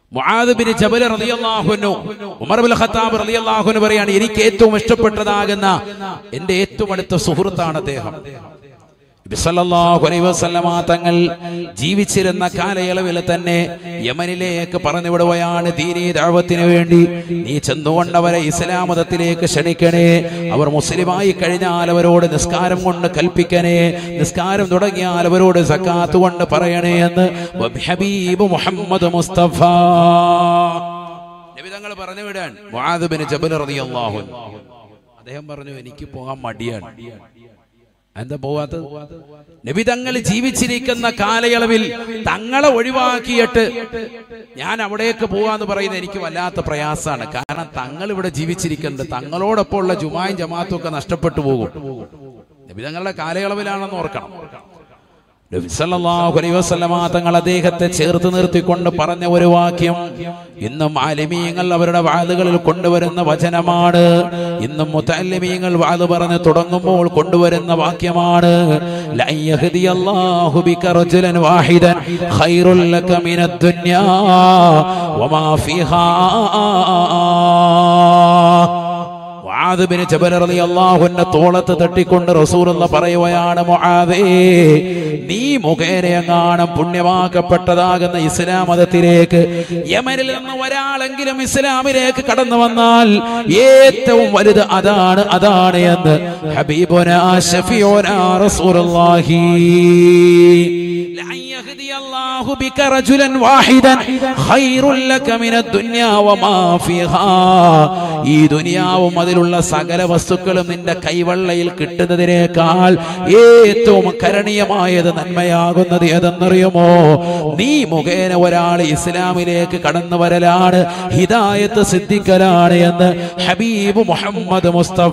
Muadh bin ജബൽ റളിയല്ലാഹു അൻഹു ഉമർ ഇബ്നുൽ Khattab റളിയല്ലാഹു അൻഹു പറയാണ്, എനിക്ക് ഏറ്റവും ഇഷ്ടപ്പെട്ടതാകുന്ന എന്റെ ഏറ്റവും അടുത്ത സുഹൃത്താണ് അദ്ദേഹം. നബി സല്ലല്ലാഹു അലൈഹി വസല്ലമ തങ്ങൾ ജീവിച്ചിരുന്ന കാലയളവിൽ തന്നെ യമനിലേക്ക് പറഞ്ഞു വിടുകയാണ്, ദീനീ ദഅവത്തിന് വേണ്ടി നീ ചെന്നുകൊണ്ടവരെ ഇസ്ലാം മതത്തിലേക്ക് ക്ഷണിക്കണേ, അവർ മുസ്ലിമായി കഴിഞ്ഞാൽ അവരോട് നിസ്കാരം കൊണ്ട് കൽപ്പിക്കണേ, നിസ്കാരം തുടങ്ങിയാൽ അവരോട് സക്കാത്ത് കൊണ്ട് പറയണേ എന്ന് ഹബീബ് മുഹമ്മദ് മുസ്തഫ നബി തങ്ങൾ പറഞ്ഞു വിടാൻ മുആദ് ബിൻ ജബൽ റളിയല്ലാഹു അൻഹു. അദ്ദേഹം പറഞ്ഞു, എനിക്ക് പോകാൻ മടിയാണ്. എന്താ പോവാത്തത്? നബി തങ്ങൾ ജീവിച്ചിരിക്കുന്ന കാലയളവിൽ തങ്ങളെ ഒഴിവാക്കിയിട്ട് ഞാൻ അവിടേക്ക് പോവാന്ന് പറയുന്നത് എനിക്ക് വല്ലാത്ത പ്രയാസമാണ്. കാരണം തങ്ങൾ ഇവിടെ ജീവിച്ചിരിക്കുന്നത്, തങ്ങളോടൊപ്പം ഉള്ള ജുമായും ജമാഅത്തും ഒക്കെ നഷ്ടപ്പെട്ടു പോകും. നബി തങ്ങളുടെ കാലയളവിലാണെന്ന് ഓർക്കണം. നബി സല്ലല്ലാഹു അലൈഹി വസല്ലമ തങ്ങൾ അദ്ദേഹത്തെ ചേർത്ത് നിർത്തിക്കൊണ്ട് പറഞ്ഞ ഒരു വാക്യം ഇന്നും ആലിമീങ്ങൾ അവരുടെ വാളുകളിൽ കൊണ്ടുവരുന്ന വചനമാണ്. ഇന്നും മുതഅല്ലിമീങ്ങൾ വാള് പറഞ്ഞ് തുടങ്ങുമ്പോൾ കൊണ്ടുവരുന്ന വാക്യമാണ്, ലാ യഹ്ദിയല്ലാഹു ബിക റജുലൻ വാഹിദൻ ഖൈറുൽ ലക മിനദ് ദുനിയാ വമാ ഫീഹാ. മുആദ് ബിൻ ജബൽ റളിയല്ലാഹു അൻഹു തോളത്ത് തട്ടിക്കൊണ്ട് റസൂലുള്ളാഹി പറയുകയാണ്, മുആദേ, നീ മുഖേനയെങ്ങാനും പുണ്യമാക്കപ്പെട്ടതാകുന്ന ഇസ്ലാം മതത്തിലേക്ക് യമനിൽ നിന്ന് ഒരാളെങ്കിലും ഇസ്ലാമിലേക്ക് കടന്നു വന്നാൽ ഏറ്റവും വലുത് അതാണ് എന്ന് ഹബീബുനാ ശഫീഉനാ റസൂലുള്ളാഹി. യഹ്ദിയല്ലാഹു ബിക റജുലൻ വാഹിദൻ ഖൈറുൽ ലക മിനദ് ദുനിയാ വമാ ഫീഹാ. ഈ ദുനിയാവും അതിലുള്ള സകല വസ്തുക്കളും നിന്റെ കൈവെള്ളയിൽ കിട്ടുന്നതിനേക്കാൾ ഏറ്റവും കരണീയമായത് നന്മയാകുന്നത് ഏതെന്നറിയുമോ? നീ മുഖേന ഒരാൾ ഇസ്ലാമിലേക്ക് കടന്നു വരലാണ്, ഹിദായത്ത് സിദ്ധിക്കലാണ് എന്ന് ഹബീബ് മുഹമ്മദ് മുസ്തഫ.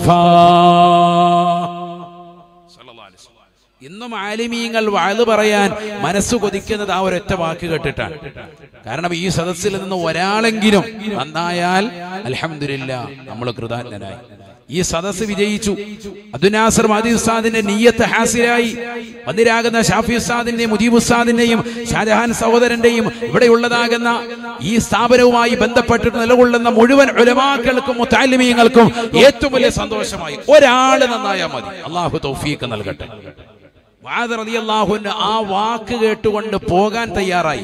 ഇന്നും ആലിമീങ്ങൾ വാള് പറയാൻ മനസ്സ് കൊതിക്കുന്നത് ആ ഒരൊറ്റ വാക്ക് കേട്ടിട്ടാണ്. കാരണം ഈ സദസ്സിൽ നിന്ന് ഒരാളെങ്കിലും നന്നായാൽ അൽഹംദുലില്ലാഹ് നമ്മൾ കൃതജ്ഞനായി. ഈ സദസ്സ് വിജയിച്ചു. അബ്ദുനാസർ മദി ഉസ്താദിന്റെ നിയ്യത്ത് ഹാസിലായി. വന്നിരാകുന്ന ഷാഫി ഉസ്താദിന്റെയും മുജീബ് ഉസ്താദിന്റെയും ഷാജഹാൻ സഹോദരന്റെയും ഇവിടെയുള്ളതാകുന്ന ഈ സ്ഥാപനവുമായി ബന്ധപ്പെട്ടിട്ട് നിലകൊള്ളുന്ന മുഴുവൻ ഉലമാക്കൾക്കും മുതഅല്ലിമീങ്ങൾക്കും ഏറ്റവും വലിയ സന്തോഷമായി. ഒരാൾ നന്നായാൽ മതി. അല്ലാഹു തൗഫീഖ് നൽകട്ടെ. മുആദ് റളിയല്ലാഹു അൻഹു ആ വാക്ക് കേട്ടുകൊണ്ട് പോകാൻ തയ്യാറായി.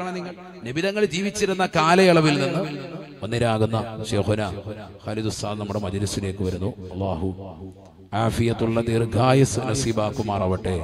നബി തങ്ങൾ ജീവിച്ചിരുന്ന കാലയളവിൽ നിന്ന് വന്നിരാകുന്ന ശൈഖുനാ ഖാലിദ് ഉസ്താദ് നമ്മുടെ മജ്ലിസിലേക്ക് വരുന്നു. അല്ലാഹു ആഫിയത്തുള്ള ദീർഘായുസ് നസീബാക്കുമാറാവട്ടെ.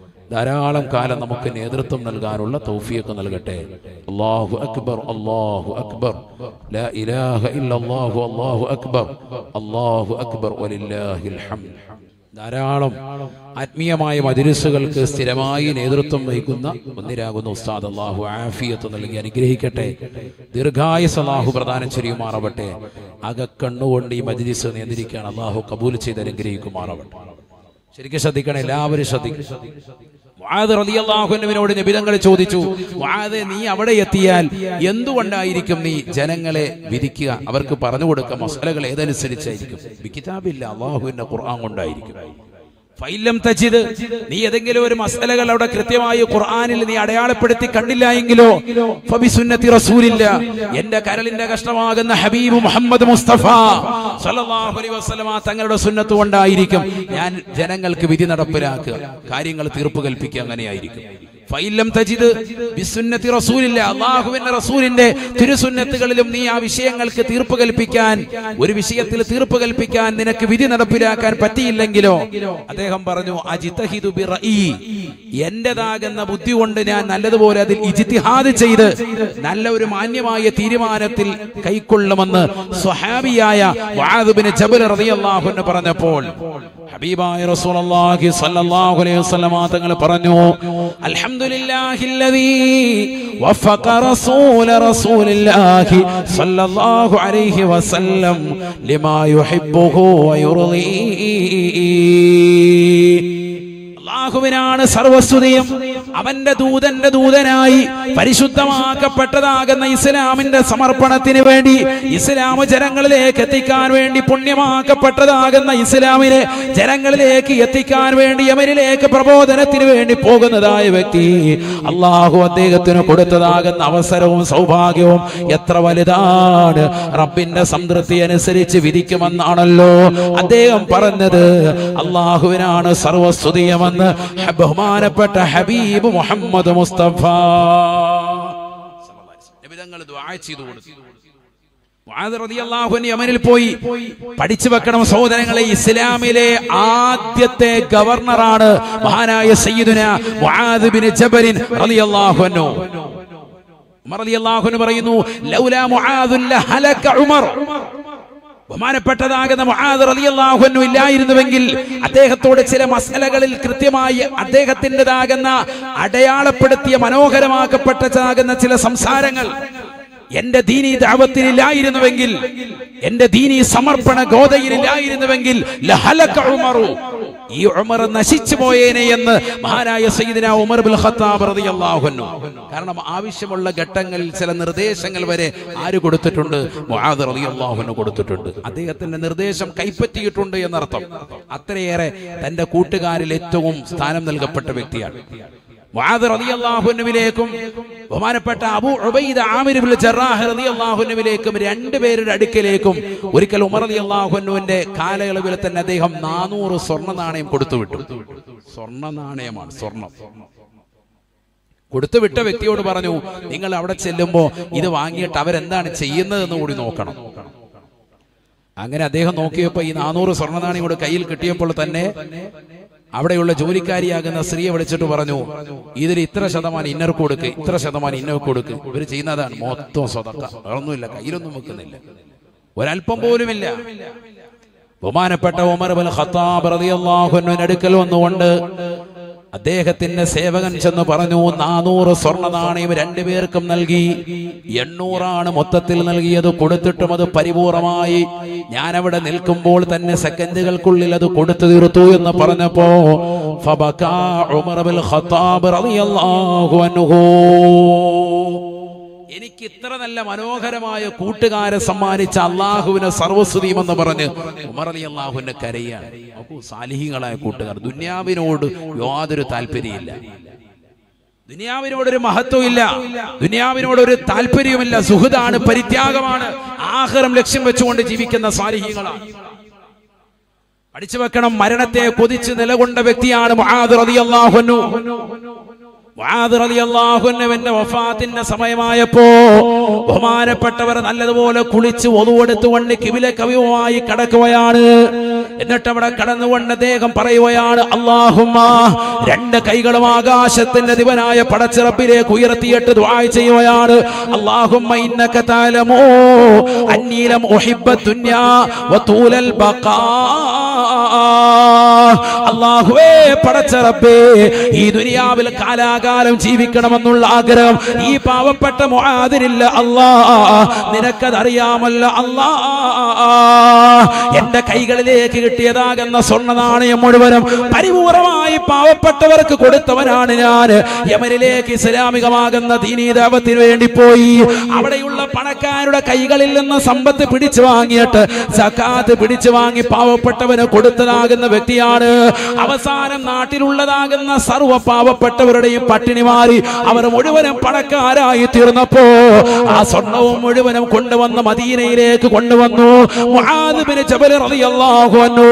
ധാരാളം കാലം നമുക്ക് നേതൃത്വം നൽകാനുള്ള തൗഫീഖ് നൽകട്ടെ. അല്ലാഹു അക്ബർ, അല്ലാഹു അക്ബർ, ലാ ഇലാഹ ഇല്ലല്ലാഹു, അല്ലാഹു അക്ബർ, അല്ലാഹു അക്ബർ, വലില്ലാഹിൽ ഹംദ്. ധാരാളം ആത്മീയമായ മജ്‌ലിസുകൾക്ക് സ്ഥിരമായി നേതൃത്വം വഹിക്കുന്ന ഒന്നിരാകുന്ന ഉസ്താദ് അല്ലാഹു ആഫിയത്ത് നൽകി അനുഗ്രഹിക്കട്ടെ. ദീർഘായുസ് അല്ലാഹു പ്രദാനം ചെയ്യുമാറാവട്ടെ. അകക്കണ്ണുകൊണ്ട് ഈ മജ്‌ലിസ് നിയന്ത്രിക്കാൻ അല്ലാഹു കബൂൽ ചെയ്ത് അനുഗ്രഹിക്കുമാറാവട്ടെ. ശരിക്കും ശ്രദ്ധിക്കണം, എല്ലാവരും ശ്രദ്ധിക്കണം. മുആദ് റളിയല്ലാഹു അൻഹുവിനോട് നബി തങ്ങൾ ചോദിച്ചു, മുആദ്, നീ അവിടെ എത്തിയാൽ എന്തുകൊണ്ടായിരിക്കും നീ ജനങ്ങളെ വിധിക്കുക, അവർക്ക് പറഞ്ഞു കൊടുക്കുക? മസലകൾ ഏതനുസരിച്ചായിരിക്കും? ബികിതാബില്ല, അല്ലാഹുവിന്റെ ഖുർആൻ കൊണ്ടായിരിക്കും. ഫൈലം തജിദ്, നീ ഏതെങ്കിലും ഒരു മസലകൾ അവിടെ കൃത്യമായി ഖുർആനിൽ നീ അടയാളപ്പെടുത്തി കണ്ടില്ല എങ്കിലോ ഫബിസുന്നതി റസൂലില്ല, എന്റെ കരളിന്റെ കഷ്ണമാകുന്ന ഹബീബ് മുഹമ്മദ് മുസ്തഫ സല്ലല്ലാഹു അലൈഹി വസല്ലമ തങ്ങളുടെ സുന്നത്ത് കൊണ്ടായിരിക്കും ഞാൻ ജനങ്ങൾക്ക് വിധി നടപ്പിലാക്കുക, കാര്യങ്ങൾ തീർപ്പ് കൽപ്പിക്കുക. അങ്ങനെയായിരിക്കും. ഫൈലം തജിദ് ബിസുന്നതി റസൂലില്ല, അല്ലാഹുവിന്റെ റസൂലിന്റെ തിരുസുന്നത്തുകളിലും നീ ആ വിഷയങ്ങൾക്ക് തീർപ്പ് കൽപ്പിക്കാൻ, ഒരു വിഷയത്തിൽ തീർപ്പ് കൽപ്പിക്കാൻ നിനക്ക് വിധി നടപ്പിലാക്കാൻ പറ്റിയില്ലെങ്കിലോ, അദ്ദേഹം പറഞ്ഞു, അജ്തഹിദു ബിറഈ, എന്റേതാകുന്ന ബുദ്ധി കൊണ്ട് ഞാൻ നല്ലതുപോലെ അതിൽ ഇജ്തിഹാദ് ചെയ്ത് നല്ല ഒരു മാന്യമായ തീരുമാനത്തിൽ കൈക്കൊള്ളുമെന്ന് സ്വഹാബിയായ മുആദ് ബിൻ ജബൽ റളിയല്ലാഹു അൻഹു പറഞ്ഞപ്പോൾ ഹബീബായ റസൂലുള്ളാഹി സ്വല്ലല്ലാഹു അലൈഹി വസല്ലമ തങ്ങൾ പറഞ്ഞു, അൽഹംദുലില്ലാഹില്ലദീ വഫഖ റസൂലില്ലാഹി സ്വല്ലല്ലാഹു അലൈഹി വസല്ലം ലിമാ യുഹിബ്ബുഹു വയുർളീ. അല്ലാഹുവിനാണ് സർവസ്തുതിയും, അവന്റെ ദൂതനായി പരിശുദ്ധമാക്കപ്പെട്ടതാകുന്ന ഇസ്ലാമിന്റെ സമർപ്പണത്തിന് വേണ്ടി, ഇസ്ലാം ജനങ്ങളിലേക്ക് എത്തിക്കാൻ വേണ്ടി, പുണ്യമാക്കപ്പെട്ടതാകുന്ന ഇസ്ലാമിനെ ജനങ്ങളിലേക്ക് എത്തിക്കാൻ വേണ്ടി യമനിലേക്ക് പ്രബോധനത്തിന് വേണ്ടി പോകുന്നതായ വ്യക്തി, അള്ളാഹു അദ്ദേഹത്തിന് കൊടുത്തതാകുന്ന അവസരവും സൗഭാഗ്യവും എത്ര വലുതാണ്. റബ്ബിന്റെ സംതൃപ്തി അനുസരിച്ച് വിധിക്കുമെന്നാണല്ലോ അദ്ദേഹം പറഞ്ഞത്. അള്ളാഹുവിനാണ് സർവസ്തുതിയമെന്ന് ബഹുമാനപ്പെട്ട ഹബീബ് മുഹമ്മദ് മുസ്തഫ നബിതങ്ങൾ ദുആ ചെയ്തു കൊടുത്തു. മുആദ് റളിയല്ലാഹു അൻഹു യമനിൽ പോയി. പഠിച്ചു വെക്കണം സഹോദരങ്ങളെ, ഇസ്ലാമിലെ ആദ്യത്തെ ഗവർണറാണ് മഹാനായ സയ്യിദുന മുആദ് ബിൻ ജബൽ റളിയല്ലാഹു അൻഹു. ഉമർ റളിയല്ലാഹു അൻഹു പറയുന്നു, ലൗലാ മുആദ് ലഹലക ഉമർ. ബഹുമാനപ്പെട്ടതാകുന്ന മുആദ് റളിയല്ലാഹു അൻഹു ഇല്ലായിരുന്നുവെങ്കിൽ, അദ്ദേഹത്തോട് ചില മസലകളിൽ കൃത്യമായി അദ്ദേഹത്തിൻ്റെതാകുന്ന അടയാളപ്പെടുത്തിയ മനോഹരമാക്കപ്പെട്ടതാകുന്ന ചില സംസാരങ്ങൾ എന്റെ ദീനീ ദഅവത്തിലില്ലായിരുന്നുവെങ്കിൽ, എന്റെ ദീനീ സമർപ്പണ ഗോതയിലില്ലായിരുന്നുവെങ്കിൽ ലഹലക ഉമറു, ഈ ഉമർ നശിച്ചു പോയേനെ എന്ന് മഹാനായ സയ്യിദുന ഉമർ ഇബ്നുൽ ഖത്താബ് റളിയല്ലാഹു അൻഹു. കാരണം ആവശ്യമുള്ള ഘട്ടങ്ങളിൽ ചില നിർദ്ദേശങ്ങൾ വരെ ആര് കൊടുത്തിട്ടുണ്ട്? മുആദ് റളിയല്ലാഹു അൻഹു കൊടുത്തിട്ടുണ്ട്. അദ്ദേഹത്തിന്റെ നിർദ്ദേശം കൈപ്പറ്റിയിട്ടുണ്ട് എന്നർത്ഥം. അത്രയേറെ തന്റെ കൂട്ടുകാരിൽ ഏറ്റവും സ്ഥാനം നൽകപ്പെട്ട വ്യക്തിയാണ്. മുആദ് റളിയല്ലാഹു അൻഹുവിലേക്കും ബഹുമാനപ്പെട്ട അബൂ ഉബൈദ ആമിർ ഇബ്നുൽ ജറാഹ് റളിയല്ലാഹു അൻഹുവിലേക്കും രണ്ടുപേരുടെ അടുക്കലേക്കും ഒരിക്കൽ ഉമർ റളിയല്ലാഹു അൻഹുവിന്റെ കാലയളവിൽ തന്നെ അദ്ദേഹം 400 സ്വർണ്ണ നാണയം കൊടുത്തുവിട്ടു. സ്വർണ്ണ നാണയമാണ്, സ്വർണം കൊടുത്തുവിട്ട വ്യക്തിയോട് പറഞ്ഞു, നിങ്ങൾ അവിടെ ചെല്ലുമ്പോ ഇത് വാങ്ങിയിട്ട് അവരെന്താണ് ചെയ്യുന്നതെന്ന് കൂടി നോക്കണം. അങ്ങനെ അദ്ദേഹം നോക്കിയപ്പോ ഈ 400 സ്വർണ്ണ നാണയം കൂടെ കയ്യിൽ കിട്ടിയപ്പോൾ തന്നെ അവിടെയുള്ള ജോലിക്കാരിയാകുന്ന സ്ത്രീയെ വിളിച്ചിട്ട് പറഞ്ഞു, ഇതിൽ ഇത്ര ശതമാനം ഇന്നർക്ക് കൊടുക്ക്, ഇത്ര ശതമാനം ഇന്നർക്ക് കൊടുക്ക്. ഇവർ ചെയ്യുന്നതാണ് മൊത്തം സ്വതക്ക, ഒന്നുമില്ല, കയ്യിലൊന്നും വെക്കുന്നില്ല, ഒരൽപ്പം പോലുമില്ല. ബഹുമാനപ്പെട്ട ഉമർ ഇബ്നുൽ ഖത്താബ് റളിയല്ലാഹു അൻഹുവിന്റെ അടുക്കൽ വന്നുകൊണ്ട് അദ്ദേഹത്തിന്റെ സേവകൻ ചെന്ന് പറഞ്ഞു, 400 സ്വർണ്ണ നാണയം രണ്ടുപേർക്കും നൽകി, 800 മൊത്തത്തിൽ നൽകിയത്. കൊടുത്തിട്ടും അത് പരിപൂർണമായി ഞാനവിടെ നിൽക്കുമ്പോൾ തന്നെ സെക്കൻഡുകൾക്കുള്ളിൽ അത് കൊടുത്തു തീർത്തു എന്ന് പറഞ്ഞപ്പോ ഫബകാ ഉമർ ഇബ്നുൽ ഖത്താബ് റളിയല്ലാഹു അൻഹു. എനിക്ക് ഇത്ര നല്ല മനോഹരമായ കൂട്ടുകാരെ സമ്മാനിച്ച അള്ളാഹുവിനെ സർവസ്തുതിയുമെന്ന് പറഞ്ഞ് ഉമർ റളിയല്ലാഹു അൻഹു കരയാണ്. അപ്പോ സാലിഹീങ്ങളായ കൂട്ടുകാർ, ദുനിയാവിനോട് യാതൊരു താല്പര്യമില്ല, ദുനിയാവിനോടൊരു മഹത്വമില്ല, ദുനിയാവിനോടൊരു താല്പര്യവുമില്ല, സുഹൃതാണ്, പരിത്യാഗമാണ്, ആഖിറം ലക്ഷ്യം വെച്ചുകൊണ്ട് ജീവിക്കുന്ന സാലിഹീങ്ങളാണ്. പഠിച്ചു വെക്കണം, മരണത്തെ കൊതിച്ച് നിലകൊണ്ട വ്യക്തിയാണ് മുആദ് റളിയല്ലാഹു അൻഹു. മുആദ് റളിയല്ലാഹു അൻഹുവിന്റെ വഫാത്തിന്റെ സമയമായപ്പോ ബഹുമാനപ്പെട്ടവർ നല്ലതുപോലെ കുളിച്ച് വളുവെടുത്തുകൊണ്ട് കിബിലക്കവിയുമായി കടക്കുകയാണ്. എന്നിട്ട് അവിടെ കടന്നുകൊണ്ട് അദ്ദേഹം പറയുകയാണ്, അല്ലാഹുമ്മ, രണ്ട് കൈകളും ആകാശത്തിന്റെ ദിവനായ പടച്ചിറപ്പിലേക്ക് ഉയർത്തിയിട്ട് ദുആ ചെയ്യുകയാണ്. അല്ലാഹുമ്മ ഇന്നക തഅലമു അന്നീ ലം ഉഹിബ്ബ ദുനിയാ വതൂലൽ ബഖാ. അല്ലാഹുവേ, പടച്ചിറപ്പേ, ഈ ദുനിയാവിൽ കാലാകാലം ജീവിക്കണമെന്നുള്ള ആഗ്രഹം ഈ പാവപ്പെട്ട മുആദിനില്ല. അല്ലാഹ്, നിനക്കതറിയാമല്ലോ. അല്ലാഹ്, എന്റെ കൈകളിലേക്ക് കിട്ടിയതാകുന്ന സ്വർണ്ണ നാണയം മുഴുവനും പരിപൂർണമായി പാവപ്പെട്ടവർക്ക് കൊടുത്തവനാണ് ഞാൻ. യമനിലേക്ക് ഇസ്ലാമികമാകുന്ന ദീനീ ദഅവത്തിന് വേണ്ടി പോയി അവിടെയുള്ള പണക്കാരുടെ കൈകളിൽ നിന്ന് സമ്പത്ത് പിടിച്ചു വാങ്ങിയിട്ട് സകാത്ത് പിടിച്ചു വാങ്ങി പാവപ്പെട്ടവന് കൊടുത്തതാകുന്ന വ്യക്തിയാണ്. അവസാനം നാട്ടിലുള്ളതാകുന്ന സർവ്വ പാവപ്പെട്ടവരുടെയും പട്ടിണി മാറി അവർ മുഴുവനും പണക്കാരായി തീർന്നപ്പോ ആ സ്വർണവും മുഴുവനും കൊണ്ടുവന്ന് മദീനയിലേക്ക് കൊണ്ടുവന്നു. മുആദ് ബിൻ ജബൽ റളിയല്ലാഹു അൻഹു.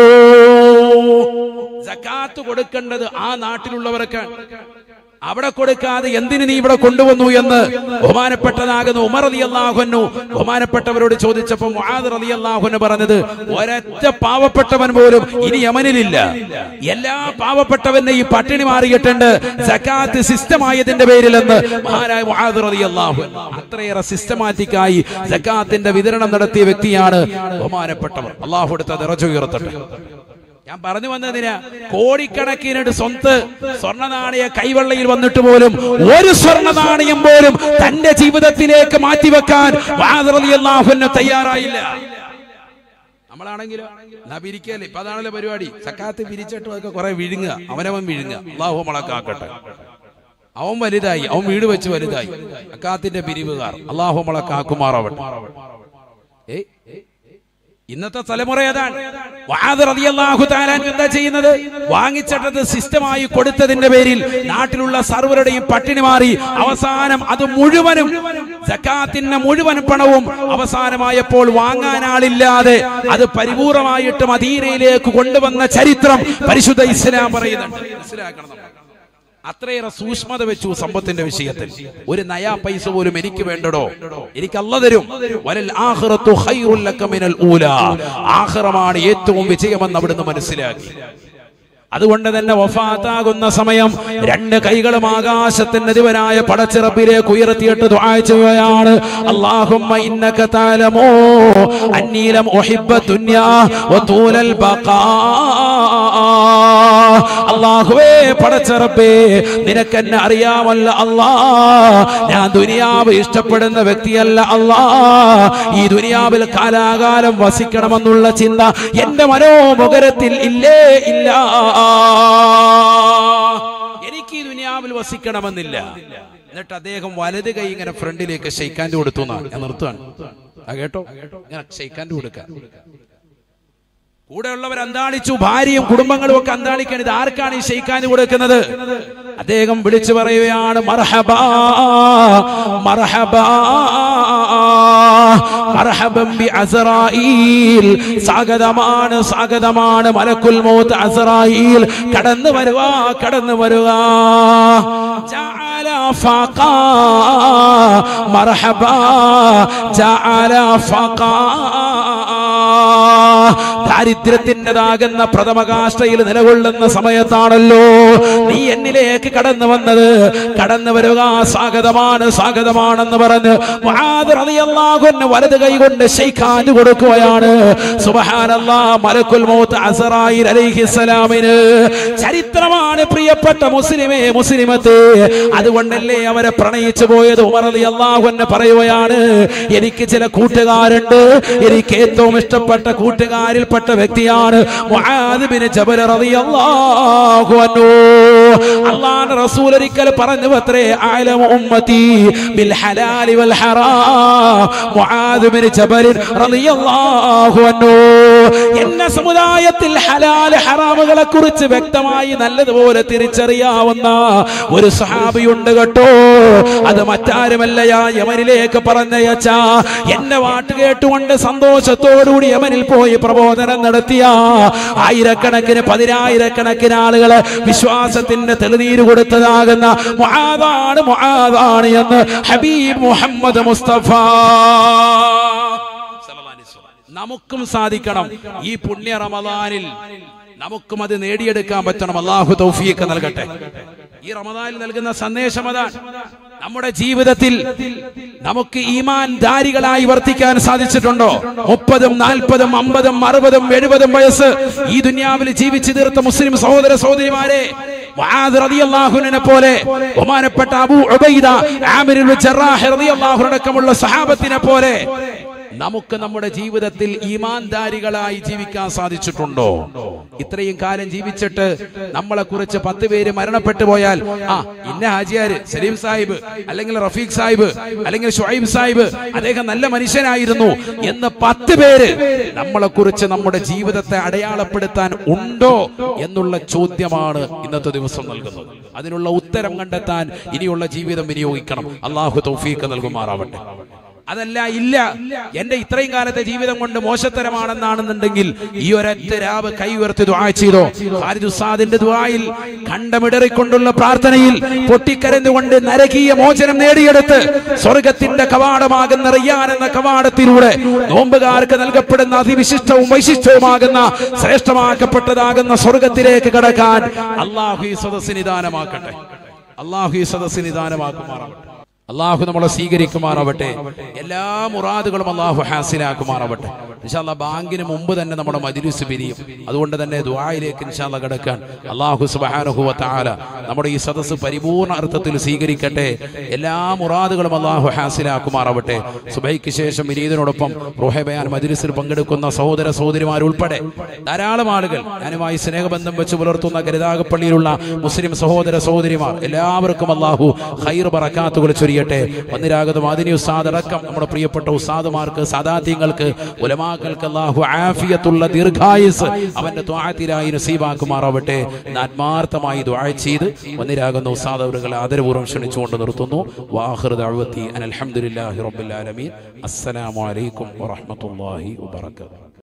സകാത്ത് കൊടുക്കേണ്ടത് ആ നാട്ടിലുള്ളവർക്കാണ്, അവിടെ കൊടുക്കാതെ എന്തിന് നീ ഇവിടെ കൊണ്ടുവന്നു എന്ന് ബഹുമാനപ്പെട്ടതാകുന്ന ഉമർ റളിയല്ലാഹു അൻഹു ബഹുമാനപ്പെട്ടവരോട് ചോദിച്ചപ്പോൾ മുആദ് റളിയല്ലാഹു അൻഹു പറഞ്ഞത്, ഒരൊറ്റ പാവപ്പെട്ടവൻ പോലും ഇനി യമനിലില്ല. എല്ലാ പാവപ്പെട്ടവനെ ഈ പട്ടിണി മാറിയിട്ടുണ്ട് സകാത്ത് സിസ്റ്റമായതിന്റെ പേരിലെന്ന് മഹാനായ മുആദ് റളിയല്ലാഹു അൻഹു. അത്രയേറെ സിസ്റ്റമാറ്റിക്കായി സകാത്തിന്റെ വിതരണം നടത്തിയ വ്യക്തിയാണ് ബഹുമാനപ്പെട്ടവർ. അല്ലാഹു അടുത്ത ദറജ ഉയർത്തട്ടെ. ഞാൻ പറഞ്ഞു വന്നതിന്, കോടിക്കണക്കിന് സ്വർണ്ണ നാണയ കൈവെള്ളയിൽ വന്നിട്ട് പോലും ഒരു സ്വർണ്ണ നാണയം പോലും തന്റെ ജീവിതത്തിലേക്ക് മാറ്റിവെക്കാൻ മുആദ് റളിയല്ലാഹു അൻഹു തയ്യാറായില്ല. നമ്മളാണെങ്കിലോ പിരിക്കല്ലേ, ഇപ്പൊ അതാണല്ലോ പരിപാടി. സക്കാത്ത് പിരിച്ചിട്ടും ഒക്കെ കുറെ വിഴുങ്ങുക, അവനവൻ വിഴുങ്ങുക. അല്ലാഹു മളക്കാക്കട്ടെ. അവൻ വലുതായി, അവൻ വീട് വെച്ച് വലുതായി. അക്കാത്തിന്റെ പിരിവുകാർ അല്ലാഹു നമ്മളെ കാക്കുമാറാവട്ടെ. ഇന്നത്തെ തലമുറ ഏതാണ്? മുആദ് റളിയല്ലാഹു തആല എന്താ ചെയ്യുന്നത്? വാങ്ങിച്ചിട്ടത് സിസ്റ്റമായി കൊടുത്തതിന്റെ പേരിൽ നാട്ടിലുള്ള സർവരുടെയും പട്ടിണി മാറി. അവസാനം അത് മുഴുവനും സക്കാത്തിന്റെ മുഴുവൻ പണവും അവസാനമായപ്പോൾ വാങ്ങാൻ ആളില്ലാതെ അത് പരിപൂർണമായിട്ട് മദീനയിലേക്ക് കൊണ്ടുവന്ന ചരിത്രം പരിശുദ്ധ ഇസ്ലാം പറയുന്നുണ്ട്. മനസ്സിലാക്കണം. അത്രയേറെ സൂക്ഷ്മത വെച്ചു സമ്പത്തിന്റെ വിഷയത്തിൽ. ഒരു നയാ പൈസ പോലും എനിക്ക് വേണ്ടടോ, എനിക്ക് അല്ലാഹു തരും. വലൽ ആഖിറത്തു ഖൈറുൽ ലക മിനൽ ഊലാ. ആഖിറമാണ് ഏറ്റവും വിജയമെന്ന് അവിടുന്ന് മനസ്സിലാക്കി. അതുകൊണ്ട് തന്നെ വഫാത്താകുന്ന സമയം രണ്ട് കൈകളും ആകാശത്തിന്റെ ദിവനായ പടച്ചിറപ്പിലേക്ക് ഉയർത്തിയിട്ട് ദുആ ചെയ്യുകയാണ്. അല്ലാഹുമ്മ ഇന്നക തഅലമു അന്നീ ലം ഉഹിബ്ബ ദുനിയാ വതൂലൽ ബഖാ. അല്ലാഹുവേ പടച്ചിറപ്പേ, നിനക്കെന്നെ അറിയാമല്ല അല്ലാ, ഞാൻ ദുനിയാവ് ഇഷ്ടപ്പെടുന്ന വ്യക്തിയല്ല അല്ലാ. ഈ ദുനിയാവിൽ കാലാകാലം വസിക്കണമെന്നുള്ള ചിന്ത എന്റെ മനോമുഖരത്തിൽ ഇല്ലേ ഇല്ല. എനിക്ക് ഈ ദുനിയാവിൽ വസിക്കണമെന്നില്ല. എന്നിട്ട് അദ്ദേഹം വലത് കൈ ഇങ്ങനെ ഫ്രണ്ടിലേക്ക് ഷെയ്ക്കാൻഡ് കൊടുത്തു. ഞാൻ നിർത്തുകയാണ്, കേട്ടോ, ഞാൻ ഷെയ്ക്കാൻഡ് കൊടുക്കാം. കൂടെയുള്ളവർ അന്താളിച്ചു, ഭാര്യയും കുടുംബങ്ങളും ഒക്കെ അന്താളിക്കാൻ. ഇത് ആർക്കാണ് ഈ ഷെയ്ക്കാൻഡ് കൊടുക്കുന്നത്? അദ്ദേഹം വിളിച്ചു പറയുകയാണ്, മർഹബാ മർഹബാ മർഹബൻ ബി അസ്റായീൽ. സ്വാഗതമാണ് സ്വാഗതമാണ് മലക്കുൽ മൗത്ത് അസ്റായീൽ. കടന്നു വരുക കടന്നു വരുക. ജഅല ഫഖാ മർഹബാ ജഅല ഫഖാ. ദാരിദ്ര്യത്തിൻ്റെതാകുന്ന പ്രഥമകാഷ്ഠയിൽ നിലകൊള്ളുന്ന സമയത്താണല്ലോ നീ എന്നിലേക്ക് കടന്നു വന്നത്. കടന്നു വരിക, സ്വാഗതമാണ് സ്വാഗതമാണെന്ന് പറഞ്ഞ് മുആദ് റളിയല്ലാഹു അൻഹു വലത് കൈ കൊണ്ട് ഷെയ്ഖാൻഡ് കൊടുക്കുകയാണ്. സുബ്ഹാനല്ലാഹ്, മലക്കുൽ മൗത്ത് അസ്റായീൽ അലൈഹിസ്സലാമിന് ചരിത്രമാണ് പ്രിയപ്പെട്ട മുസ്ലിമേ മുസ്ലിമത്തെ. അതുകൊണ്ടല്ലേ അവരെ പ്രണയിച്ചു പോയത്. ഉമർ റളിയല്ലാഹു അൻഹു പറയുകയാണ്, എനിക്ക് ചില കൂട്ടുകാരുണ്ട്, എനിക്ക് ഏറ്റവും ഇഷ്ടപ്പെട്ട കൂട്ടുകാരിൽപ്പെട്ട വ്യക്തിയാണ് മുആദ് ബിൻ ജബൽ റളിയല്ലാഹു അൻഹു. അല്ലാഹുവിന്റെ റസൂൽ ഒരിക്കൽ പറഞ്ഞു അത്രേ, അഅലമു ഉമ്മത്തി ബിൽ ഹലാലി വൽ ഹറാം മുആദ് ബിൻ ജബൽ റളിയല്ലാഹു അൻഹു. എന്ന സമുദായത്തിൽ ഹലാൽ ഹറാമുകളെ കുറിച്ച് വ്യക്തമായി നല്ലതുപോലെ തിരിച്ചറിയാവുന്ന ഒരു സ്വഹാബിയുണ്ട് കേട്ടോ. അത് മറ്റാരുമല്ല, യമനിലേക്ക് പറഞ്ഞയച്ച, എന്നെ വാട്ട് കേട്ടുകൊണ്ട് സന്തോഷത്തോടുകൂടി യമനിൽ പോയി പ്രബോധനം നടത്തിയ ആയിരക്കണക്കിന് പതിനായിരക്കണക്കിന് ആളുകളെ വിശ്വാസത്തിന്റെ തെളിനീര് കൊടുത്തതാകുന്ന മുആദാണ് എന്ന് ഹബീബ് മുഹമ്മദ് മുസ്തഫ. നമുക്കും സാധിക്കണം ഈ പുണ്യ റമദാനിൽ, നമുക്കും അത് നേടിയെടുക്കാൻ പറ്റണം. അല്ലാഹു തൗഫീഖ് നൽകട്ടെ. ഈ റമദാനിൽ നൽകുന്ന സന്ദേശം അതാണ്. നമ്മുടെ ജീവിതത്തിൽ നമുക്ക് ഈമാൻ ധാരികളായി വർത്തിക്കാൻ സാധിച്ചിട്ടുണ്ടോ? 30, 40, 50, 60, 70 വയസ്സ് ഈ ദുനിയാവിൽ ജീവിച്ചു തീർത്ത മുസ്ലിം സഹോദര സഹോദരിമാരെ, മുആദ് റളിയല്ലാഹു അൻഹുവിനെ പോലെ, ബഹുമാനപ്പെട്ട അബൂ ഉബൈദ ആമിർ ഇബ്നു ജറാഹ് റളിയല്ലാഹു അൻഹു അടക്കമുള്ള സഹാബത്തിനെ പോലെ നമുക്ക് നമ്മുടെ ജീവിതത്തിൽ ഈമാൻദാരികളായി ജീവിക്കാൻ സാധിച്ചിട്ടുണ്ടോ? ഇത്രയും കാലം ജീവിച്ചിട്ട് നമ്മളെ കുറിച്ച് 10 പേര് മരണപ്പെട്ടു പോയാൽ, ഇന്ന ഹാജിയാര് സലീം സാഹിബ്, അല്ലെങ്കിൽ റഫീഖ് സാഹിബ്, അല്ലെങ്കിൽ ഷുഐബ് സാഹിബ്, അദ്ദേഹം നല്ല മനുഷ്യനായിരുന്നു എന്ന് 10 പേര് നമ്മളെ കുറിച്ച് നമ്മുടെ ജീവിതത്തെ അടയാളപ്പെടുത്താൻ ഉണ്ടോ എന്നുള്ള ചോദ്യമാണ് ഇന്നത്തെ ദിവസം നൽകുന്നത്. അതിനുള്ള ഉത്തരം കണ്ടെത്താൻ ഇനിയുള്ള ജീവിതം വിനിയോഗിക്കണം. അല്ലാഹു തൗഫീഖ് നൽകുമാറാവട്ടെ. അതല്ല, ഇല്ല, എന്റെ ഇത്രയും കാലത്തെ ജീവിതം കൊണ്ട് മോശത്തരമാണെന്നാണെന്നുണ്ടെങ്കിൽ ഈ ഒരൊറ്റ രാവ് കൈ ഉയർത്തി ദുആ ചെയ്തോ. ഖാലിദ് ഉസ്താദിന്റെ ദുആയിൽ, കണ്ടമിടറിക്കൊണ്ടുള്ള പ്രാർത്ഥനയിൽ പൊട്ടിക്കരഞ്ഞുകൊണ്ട് നരകീയ മോചനം നേടിയെടുത്ത് സ്വർഗത്തിന്റെ കവാടമാകുന്ന റയ്യാൻ എന്ന കവാടത്തിലൂടെ നോമ്പുകാർക്ക് നൽകപ്പെടുന്ന അതിവിശിഷ്ടവും വൈശിഷ്ട്യവുമാകുന്ന ശ്രേഷ്ഠമാക്കപ്പെട്ടതാകുന്ന സ്വർഗത്തിലേക്ക് കടക്കാൻ അല്ലാഹു ഈ സദസ്സിന് നിദാനമാക്കട്ടെ. അല്ലാഹു ഈ സദസ്സിന് നിദാനമാക്കുമാറാവട്ടെ. അള്ളാഹു നമ്മളെ സ്വീകരിക്കുമാറാവട്ടെ. എല്ലാ മുറാദുകളും അള്ളാഹു ഹാസിലാക്കുമാറാവട്ടെ. ഇൻഷാ അല്ലാഹ് ബാങ്കിന് മുമ്പ് തന്നെ നമ്മുടെ മജ്‌ലിസ് പിരിയും. അതുകൊണ്ട് തന്നെ ദുആയിലേക്ക് ഇൻഷാ അല്ലാഹ് കടക്കാൻ അള്ളാഹു സുബ്ഹാനഹു വ തആല നമ്മുടെ ഈ സദസ്സ് പരിപൂർണ്ണ അർത്ഥത്തിൽ സ്വീകരിക്കട്ടെ. എല്ലാ മുറാദുകളും അള്ളാഹു ഹാസിലാക്കുമാറാവട്ടെ. സുബഹിക്ക് ശേഷം വിനീതിനോടൊപ്പം റൂഹെ ബയാൻ മജ്‌ലിസിൽ പങ്കെടുക്കുന്ന സഹോദര സഹോദരിമാരുൾപ്പെടെ ധാരാളം ആളുകൾ, ഞാനുമായി സ്നേഹബന്ധം വെച്ച് പുലർത്തുന്ന കരുനാഗപ്പള്ളിയിലുള്ള മുസ്ലിം സഹോദര സഹോദരിമാർ എല്ലാവർക്കും അള്ളാഹു ഖൈർ ബറകാത്തുകൾ ചൊരിയട്ടെ. വന്നിരാഗത മാദിനി ഉസ്താദ് അടക്കം നമ്മുടെ പ്രിയപ്പെട്ട ഉസ്താദുമാർക്ക്, സാദാത്യങ്ങൾക്ക്, ഉലമാക്കൾക്ക് അള്ളാഹു ആഫിയത്തുള്ള ദീർഘായുസ് അവന്റെ ത്വാഅത്തിലായി നസീബാക്കുമാറാവട്ടെ. ആത്മാർത്ഥമായി ദുആ ചെയ്ത് വന്നിരാകുന്ന ഉസ്താദ് അവരുകളെ ആദരപൂർവ്വം ക്ഷണിച്ചുകൊണ്ട് നിർത്തുന്നു. വാഖിറു ദഅവതി അൽഹംദുലില്ലാഹി റബ്ബിൽ ആലമീൻ. അസ്സലാമു അലൈക്കും വറഹ്മത്തുള്ളാഹി വബറകാതുഹു.